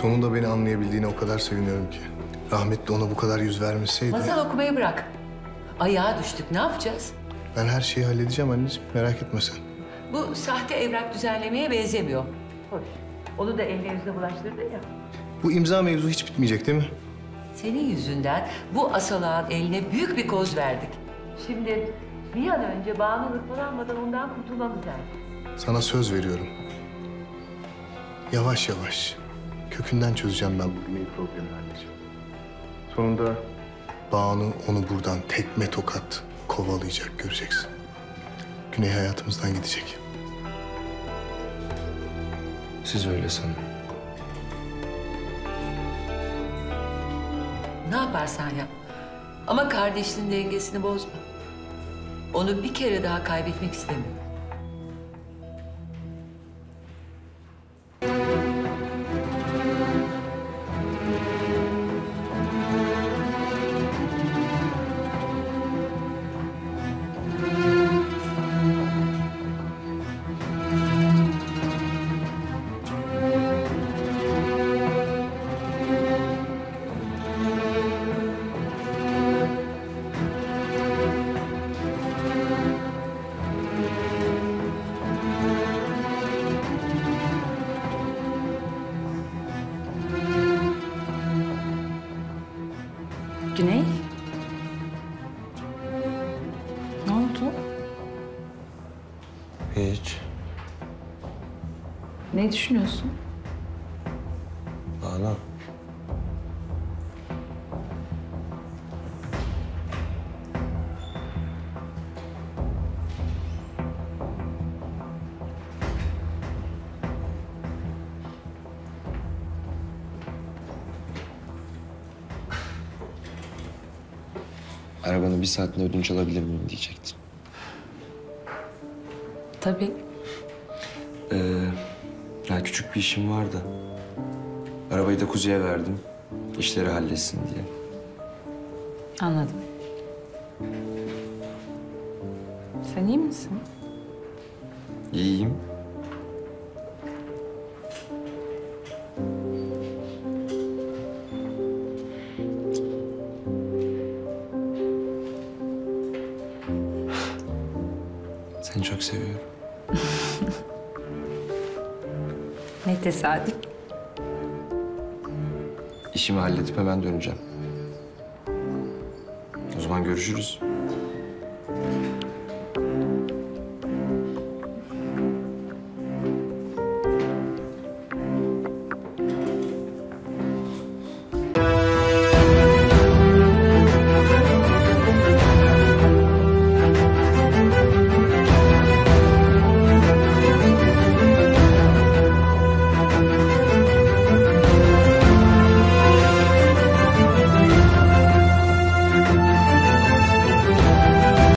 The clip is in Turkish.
Sonunda beni anlayabildiğine o kadar seviniyorum ki. Rahmetli ona bu kadar yüz vermeseydi... Masal okumayı bırak. Ayağa düştük. Ne yapacağız? Ben her şeyi halledeceğim anneciğim. Merak etme sen. Bu sahte evrak düzenlemeye benzemiyor. Hoş. Onu da eline yüzüne bulaştırdın ya. Bu imza mevzu hiç bitmeyecek değil mi? Senin yüzünden bu asalağın eline büyük bir koz verdik. Şimdi bir an önce Banu hırpalanmadan ondan kurtulmamız lazım. Sana söz veriyorum. Yavaş yavaş, kökünden çözeceğim ben bu Güney problemini anneciğim. Sonunda Banu onu buradan tekme tokat kovalayacak, göreceksin. Güney hayatımızdan gidecek. Siz öyle sanın. Ne yaparsan yap. Ama kardeşinin dengesini bozma. Onu bir kere daha kaybetmek istemiyorum. Güney? Ne oldu? Hiç. Ne düşünüyorsun? Banu. Arabanı bir saatinde ödünç alabilir miyim diyecektin. Tabii. Ya küçük bir işim vardı. Arabayı da Kuzey'e verdim. İşleri halletsin diye. Anladım. Sen iyi misin? İyiyim. Seni çok seviyorum. Ne tesadüf. İşimi halledip hemen döneceğim. O zaman görüşürüz.